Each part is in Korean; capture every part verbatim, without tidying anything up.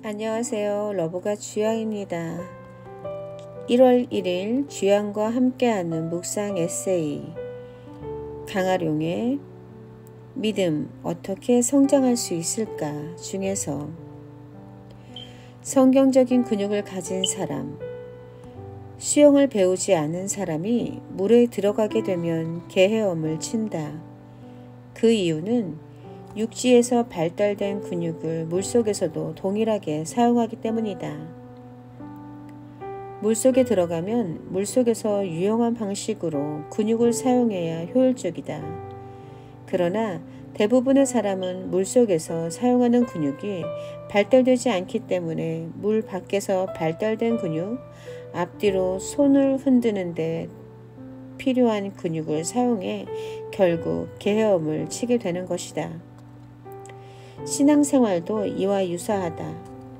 안녕하세요. 러브가 주양입니다. 일월 일일 주양과 함께하는 묵상 에세이 강아룡의 믿음 어떻게 성장할 수 있을까 중에서 성경적인 근육을 가진 사람, 수영을 배우지 않은 사람이 물에 들어가게 되면 개헤엄을 친다. 그 이유는 육지에서 발달된 근육을 물속에서도 동일하게 사용하기 때문이다. 물속에 들어가면 물속에서 유용한 방식으로 근육을 사용해야 효율적이다. 그러나 대부분의 사람은 물속에서 사용하는 근육이 발달되지 않기 때문에 물 밖에서 발달된 근육, 앞뒤로 손을 흔드는데 필요한 근육을 사용해 결국 개헤엄을 치게 되는 것이다. 신앙생활도 이와 유사하다.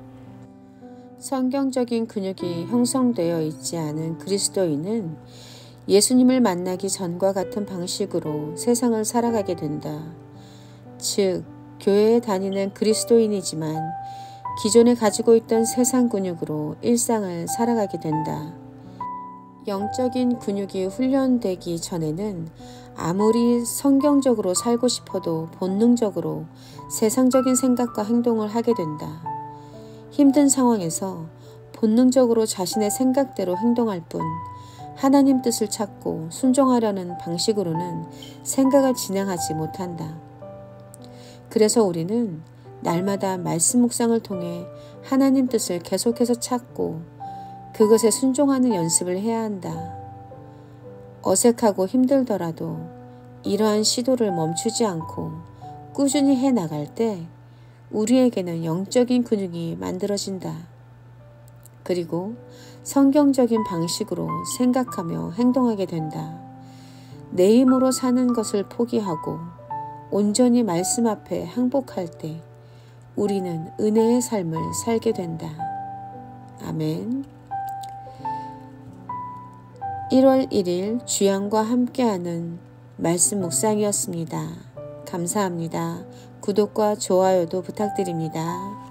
성경적인 근육이 형성되어 있지 않은 그리스도인은 예수님을 만나기 전과 같은 방식으로 세상을 살아가게 된다. 즉, 교회에 다니는 그리스도인이지만 기존에 가지고 있던 세상 근육으로 일상을 살아가게 된다. 영적인 근육이 훈련되기 전에는 아무리 성경적으로 살고 싶어도 본능적으로 세상적인 생각과 행동을 하게 된다. 힘든 상황에서 본능적으로 자신의 생각대로 행동할 뿐 하나님 뜻을 찾고 순종하려는 방식으로는 생각을 진행하지 못한다. 그래서 우리는 날마다 말씀 묵상을 통해 하나님 뜻을 계속해서 찾고 그것에 순종하는 연습을 해야 한다. 어색하고 힘들더라도 이러한 시도를 멈추지 않고 꾸준히 해 나갈 때 우리에게는 영적인 근육이 만들어진다. 그리고 성경적인 방식으로 생각하며 행동하게 된다. 내 힘으로 사는 것을 포기하고 온전히 말씀 앞에 항복할 때 우리는 은혜의 삶을 살게 된다. 아멘. 일월 일일 주양과 함께하는 말씀 묵상이었습니다. 감사합니다. 구독과 좋아요도 부탁드립니다.